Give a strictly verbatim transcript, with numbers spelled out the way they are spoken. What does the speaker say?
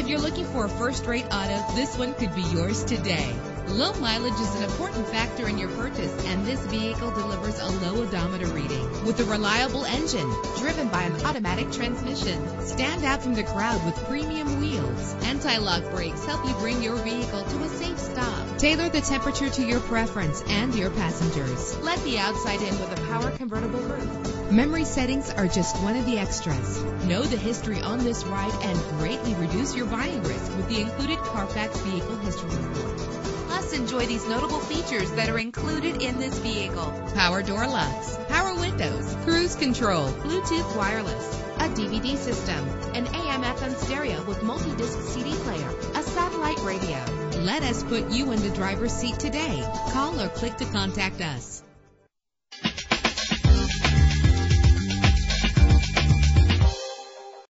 If you're looking for a first-rate auto, this one could be yours today. Low mileage is an important factor in your purchase, and this vehicle delivers a low odometer reading. With a reliable engine driven by an automatic transmission, stand out from the crowd with premium wheels. Anti-lock brakes help you bring your vehicle to a safe stop. Tailor the temperature to your preference and your passengers. Let the outside in with a power convertible roof. Memory settings are just one of the extras. Know the history on this ride and greatly reduce your buying risk with the included Carfax Vehicle History Report. Plus, enjoy these notable features that are included in this vehicle: power door locks, power windows, cruise control, Bluetooth wireless, a D V D system, an A M F M stereo with multi-disc C D player, a satellite radio. Let us put you in the driver's seat today. Call or click to contact us.